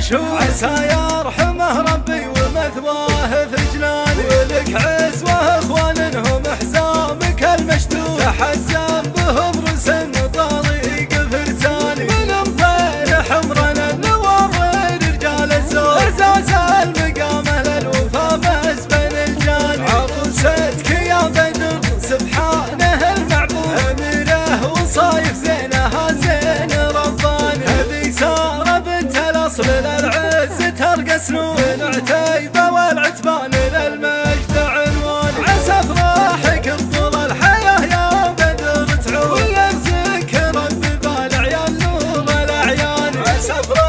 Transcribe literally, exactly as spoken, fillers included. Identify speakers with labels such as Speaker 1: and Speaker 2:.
Speaker 1: مشهور، عسى يرحمه ربي ومثواه في جنان، ولك عزوة اخوان هم حزامك المشدود، تحزم بهم رسم طريق فرسان، من امطير حمرنا النوار رجال الزور، اعزاز المقام للوفا بس بين الجان، عروستك يا بدر سبحانه المعبود، اميره وصايف زينها زين رباني، هذي ساره بنت الاصل للعز ترقى سنون، عتيبه والعتبان للمجد عنوان، عسى افراحك طول الحياه يا بدر تعود، ويرزقك ربي بالعيال نور الاعيان، عسى